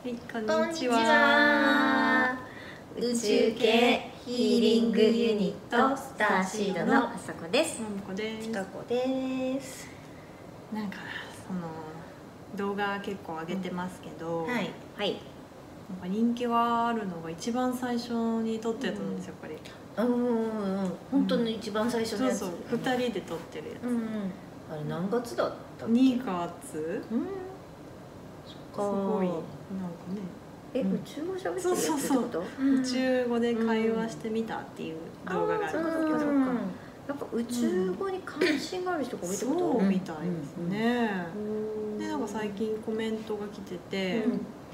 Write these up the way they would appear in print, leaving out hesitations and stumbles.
はい、こんこんにちにちは。 は。宇宙系ヒーリングユニットスターシードのあさこです。 ももこです。 かこです。 なんかその動画結構上げてますけど、 はいはい。 なんか人気はあるのが一番最初に撮ったやつなんですよ、これ。 本当に一番最初のやつ。 そうそう、2人で撮ってるやつ。 あれ何月だったっけ 2月？ そっか。 すごいなんかね。 宇宙語喋ってるやつってこと？ 宇宙語で会話してみたっていう動画があるんですけど、 なんか宇宙語に関心がある人が多いってこと？ そうみたいですね。でなんか最近コメントが来てて、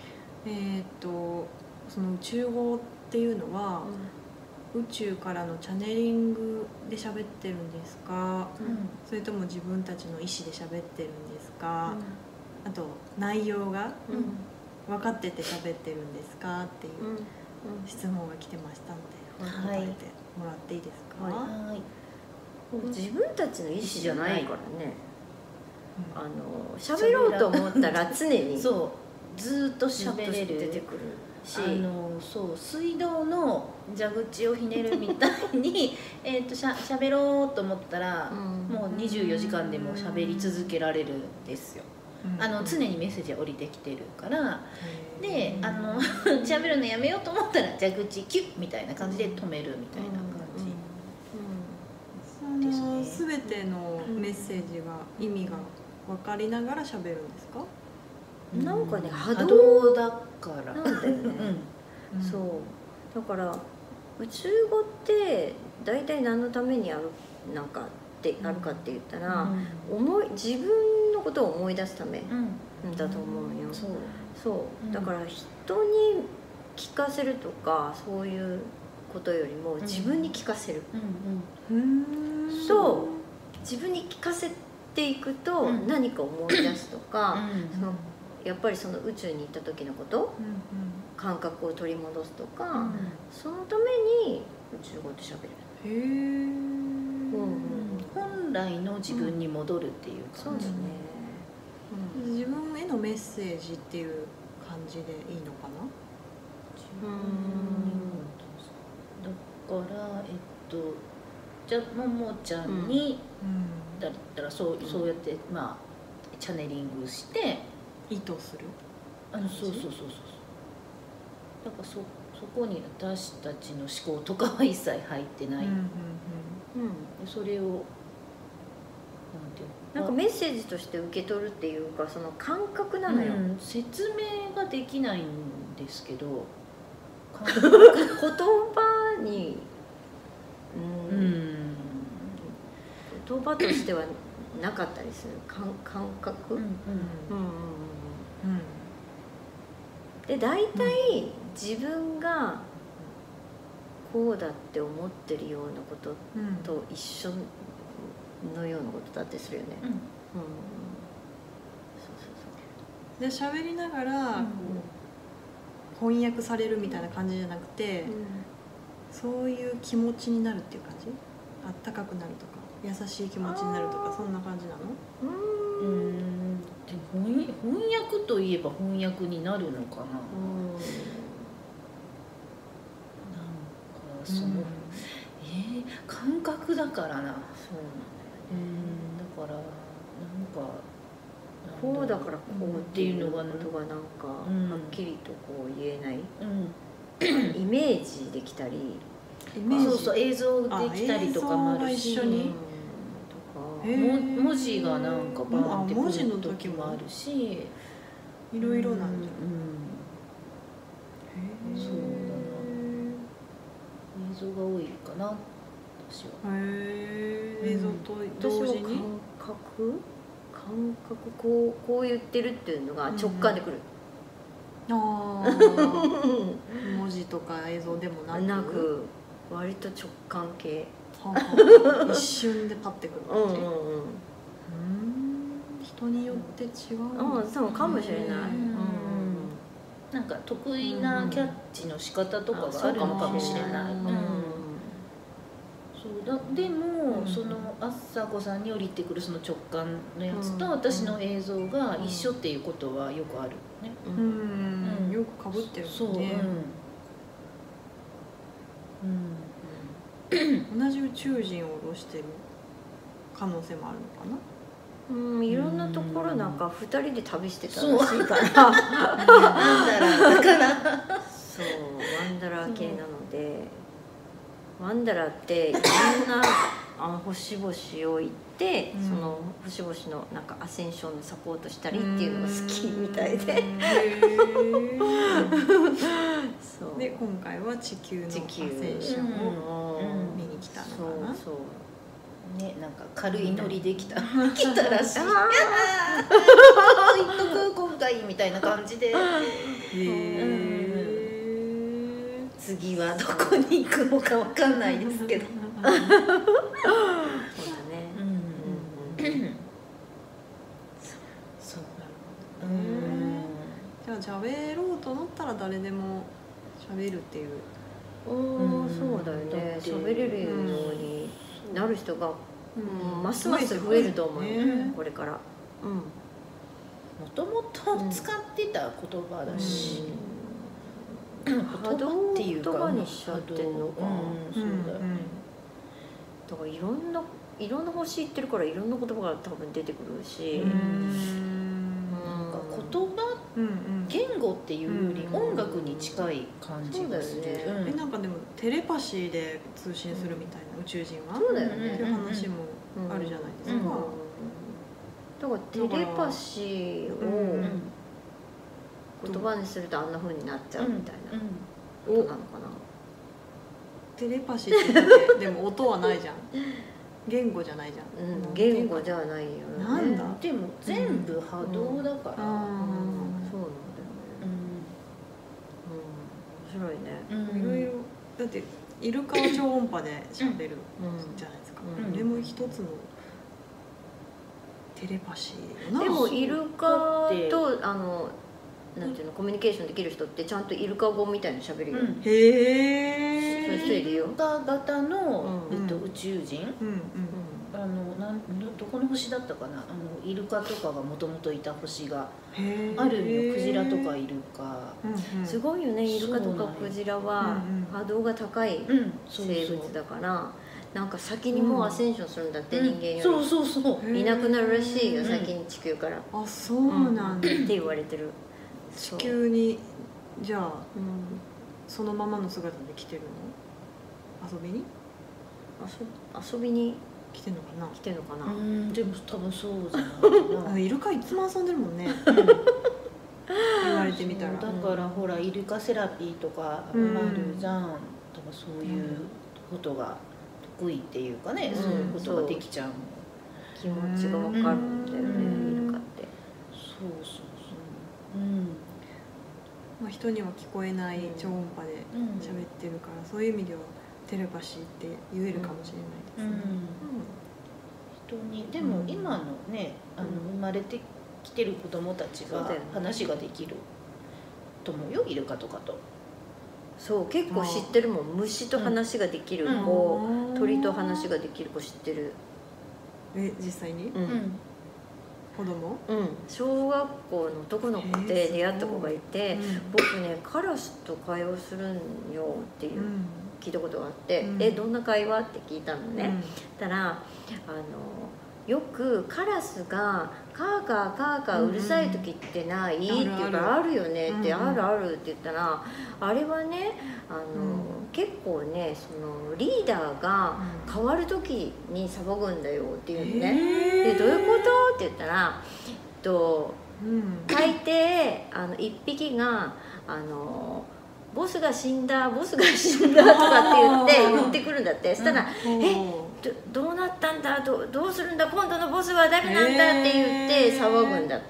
その宇宙語っていうのは、宇宙からのチャネリングで喋ってるんですか、それとも自分たちの意思で喋ってるんですか、あと内容が分かってて喋ってるんですかっていう質問が来てましたので、答えてもらっていいですか？ はい。自分たちの意思じゃないからね。喋ろうと思ったら常にそうずっと喋れる出てくるし、そう水道の蛇口をひねるみたいに喋ろうと思ったらもう24時間でも喋り続けられるんですよ。常にメッセージが降りてきてるからで喋るのやめようと思ったら蛇口キュッみたいな感じで止めるみたいな感じですね。 全てのメッセージが意味が分かりながら喋るんですか？ なんかね波動だからなんだよね。そうだから宇宙語って大体何のためにあるなんかってあるかって言ったら、自分のことを思い出すためだと思うよ。そうだから人に聞かせるとかそういうことよりも自分に聞かせる。そう自分に聞かせていくと何か思い出すとか、やっぱりその宇宙に行った時のこと、感覚を取り戻すとか、そのために宇宙語で喋る。本来の自分に戻るっていう感じね。 自分へのメッセージっていう感じでいいのかな？ だからじゃあももちゃんにだったらそうやってまあチャネリングして意図する。 そうだからそこに私たちの思考とかは一切入ってない。それをなんかメッセージとして受け取るっていうかその感覚なのよ。説明ができないんですけど言葉に言葉としてはなかったりする感覚。で大体自分がこうだって思ってるようなことと一緒のようなことだってするよね。 で喋りながら翻訳されるみたいな感じじゃなくて、そういう気持ちになるっていう感じ？あったかくなるとか優しい気持ちになるとかそんな感じなの？ で翻訳といえば翻訳になるのかな。なんかその感覚だからな。そうなんだよね。だからなんかこうだからこうっていうのがなんかはっきりとこう言えないイメージできたり、そう映像できたりとかもあるし、文字がなんかバーンってくる時もあるし、 いろいろなんじゃん。 そうだな。映像が多いかな私は。 映像と同時に感覚こう言ってるっていうのが直感でくる。 文字とか映像でもなく割と直感系。 一瞬でパッてくる感じ。人によって違う。 そうかもしれない。なんか得意なキャッチの仕方とかがあるのかもしれない。でもそのあっさこさんに降りてくるその直感のやつと私の映像が一緒っていうことはよくあるね。 よくかぶってるそう、 もんね。同じ宇宙人を降ろしてる可能性もあるのかな。 いろんなところなんか2人で旅してたらしいからワンダラーだからそうワンダラー系なので、ワンダラーっていろんな星々を行って、その星々のなんかアセンションのサポートしたりっていうのが好きみたいでそうで今回は地球のアセンションを見に来たのかな。 そうね、なんか軽いノリで来たらしい。やだー行っとく今回みたいな感じで。次はどこに行くのかわかんないですけど。 そうだね。 そうだ。じゃあ喋ろうと思ったら誰でも喋るっていう。 そうだよね。喋れるようになる人がますます増えると思うよ、これから。もともと使ってた言葉だし、 波動っていうかにしちゃってんのか。 そうだよね。 だからいろんな星行ってるからいろんな言葉が多分出てくるし、 なんか言葉、言語っていうより音楽に近い感じがする。 なんかでもテレパシーで通信するみたいな、宇宙人はそうだよねっていう話もあるじゃないですか。 だからテレパシーを言葉にするとあんな風になっちゃうみたいなことなのかな。 テレパシーって言ってでも音はないじゃん。言語じゃないじゃん。 言語じゃないよね。 なんだ。 でも全部波動だから。 そうなんだよね。面白いね。 いろいろだってイルカは超音波で喋るじゃないですか。でも一つのテレパシー。 でもイルカとなんていうのコミュニケーションできる人ってちゃんとイルカ語みたいに喋るよ。 へえ。 そういう人いるよ。 イルカ型の宇宙人。どこの星だったかな、イルカとかがもともといた星があるんよ。クジラとかイルカ、 すごいよね。イルカとかクジラは波動が高い生物だから、なんか先にもうアセンションするんだって、人間より。 そういなくなるらしいよ、先に地球から。 あ、そうなんだって言われてる。 地球にじゃあそのままの姿で来てるの？遊びに？ 遊びに来てんのかな？ 来てんのかな。 でも多分そうじゃないかな。 イルカいつも遊んでるもんね。言われてみたら。 だからほらイルカセラピーとかあるじゃん。だからそういうことが得意っていうかね、そういうことができちゃう。 気持ちがわかるんだよね、イルカって。 そう。 まあ人には聞こえない超音波で喋ってるから、そういう意味ではテレパシーって言えるかもしれないですね。 人にでも今のね、生まれてきてる子供たちが話ができると思うよ、イルカとかと。 そう結構知ってるもん。虫と話ができる子、鳥と話ができる子知ってる。 実際に？子供？小学校の男の子で出会った子がいて、僕ねカラスと会話するんよっていう聞いたことがあって、どんな会話って聞いたのね。たらよくカラスがカーカーカーカーうるさい時ってないって言うから「あるよね」って「あるある」って言ったら、あれはね結構ねそのリーダーが変わる時に騒ぐんだよっていうのね。でどういうことって言ったら大抵一匹がボスが死んだボスが死んだとかって言ってくるんだって。そしたらどうなったんだどうするんだ今度のボスは誰なんだって言って騒ぐんだって。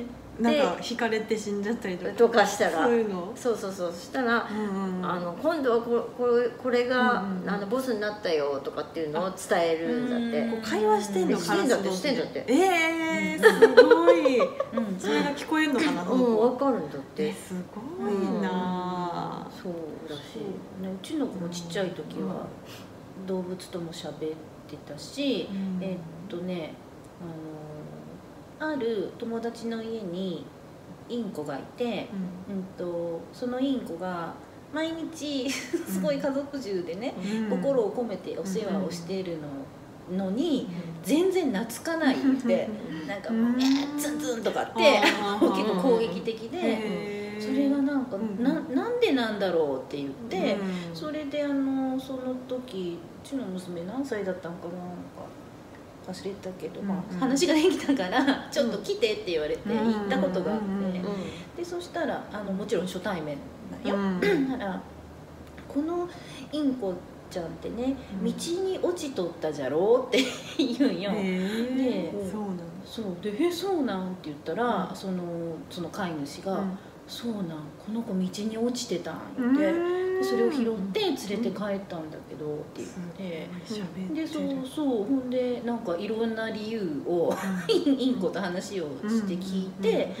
なんか引かれて死んじゃったりとかしたら、 そういうの。 そうそしたら今度はこれがボスになったよとかっていうのを伝えるんだって。 会話してんの？ してんだってしてんだって。 すごい。それが聞こえるのかな。 分かるんだって。 すごいな。 そうらしい。 うちの子もちっちゃい時は動物とも喋ってたし、ある友達の家にインコがいて、そのインコが毎日すごい家族中でね、心を込めてお世話をしているのに全然懐かないってなんかもうツンツンとかって結構攻撃的で。それがなんかなんでなんだろうって言って、それでその時うちの娘何歳だったのかな、なんか忘れたけど、まあ話ができたからちょっと来てって言われて行ったことがあって、でそしたらもちろん初対面なんよ。だからこのインコちゃんってね、道に落ちとったじゃろうって言うんよ。で、そうでそうなんって言ったら、その飼い主が。そうなん、この子道に落ちてたんって、それを拾って連れて帰ったんだけどって言って、でそうほんでなんかいろんな理由をインコと話をして聞いて、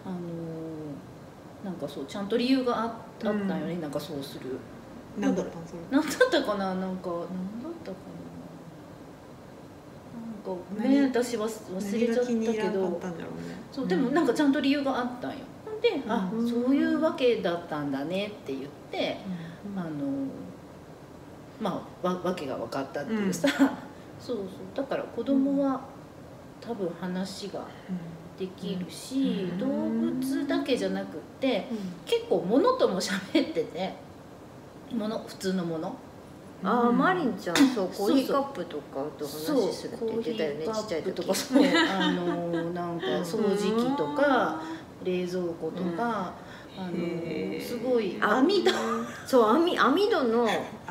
なんかそうちゃんと理由があったよね。なんかそうする何だったんそれ、 何だったかな、なんかね、私は忘れちゃったけど、そうでもなんかちゃんと理由があったんよ。で、そういうわけだったんだねって言って、まあわけが分かったっていうさ、そうだから子供は多分話ができるし、動物だけじゃなくって結構物とも喋ってて、普通のもの。 マリンちゃんそうコーヒーカップとかと話するって言ってたよね、ちっちゃい時とか。 そうなんか掃除機とか冷蔵庫とか、すごい網戸、 そう網戸の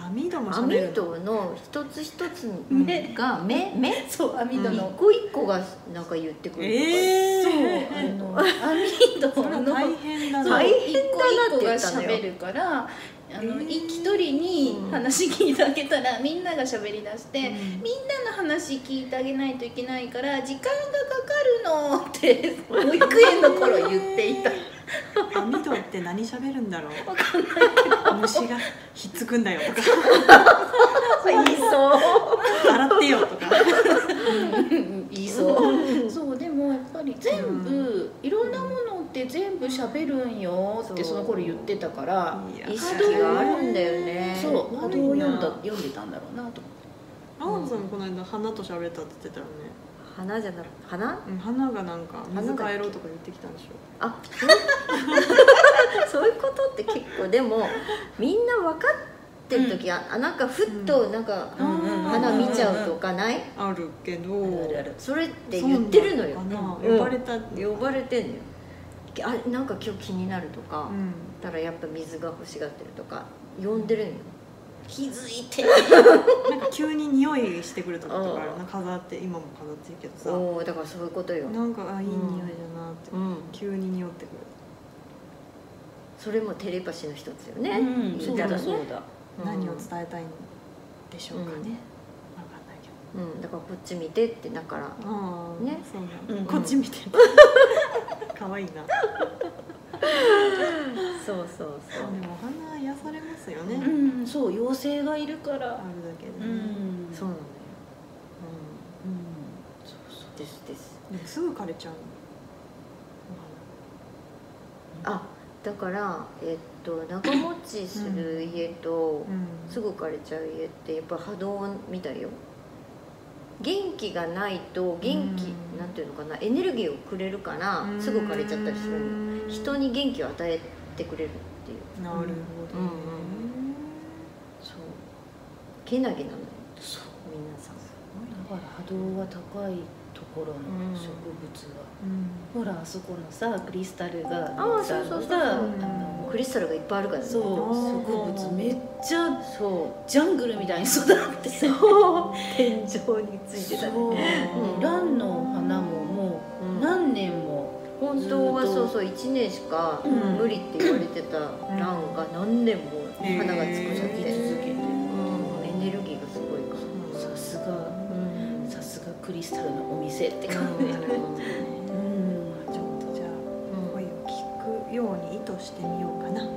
一つ一つが目そう網戸の一個一個がなんか言ってくるとか、 そう網戸の大変だな、 一個一個が喋るから。一人に話聞いてあげたらみんなが喋りだして、みんなの話聞いてあげないといけないから時間がかかるのって保育園の頃言っていた。 網戸って何喋るんだろう。 分かんないけど虫がひっつくんだよとか言いそう洗ってよとか言いそうそうでもやっぱり全部いろんなものって全部喋るんよってその頃言ってたから、 意識があるんだよね。 そう波動を読んでたんだろうなと思って。 青野さんもこの間花と喋ったって言ってたよね。 花じゃなく花？ 花がなんか水変えろとか言ってきたんでしょ。 あ、そういうことって結構でもみんな分かってる時は、なんかふっとなんか花見ちゃうとかない？ あるけど、 それって言ってるのよ。 呼ばれてんのよ。 なんか今日気になるとか、たらやっぱ水が欲しがってるとか呼んでるのよ。 気づいてなんか急に匂いしてくるとかあるな。飾って今も飾ってるけどさ、 だからそういうことよ。 なんかいい匂いだなって、急に匂ってくる。 それもテレパシーの一つよね。 そうだそうだ。 何を伝えたいんでしょうかね。わかんないけど。だからこっち見てってだからね。 こっち見て。可愛いな。 そう。 でもお花癒されますよね。 そう妖精がいるからあるだけでね。 そうなのよ。そうです。 でもすぐ枯れちゃう。 だから長持ちする家とすぐ枯れちゃう家ってやっぱ波動みたいよ。元気がないとなんていうのかな、エネルギーをくれるからすぐ枯れちゃったりするの。人に元気を与えてくれるっていう。 なるほど。 そうけなげなのよ。 そう皆さん。 だから波動が高いところの植物は、ほらあそこのさクリスタルがクリスタルがいっぱいあるからね。 そう植物めっちゃジャングルみたいに育って天井についてたね。 ランの花ももう何年も本当は1年しか無理って言われてたランが何年も花がつくじゃって続けて、エネルギーがすごいから。 さすがクリスタルのお店って感じ。 ちょっとじゃあ声を聞くように意図してみようかな。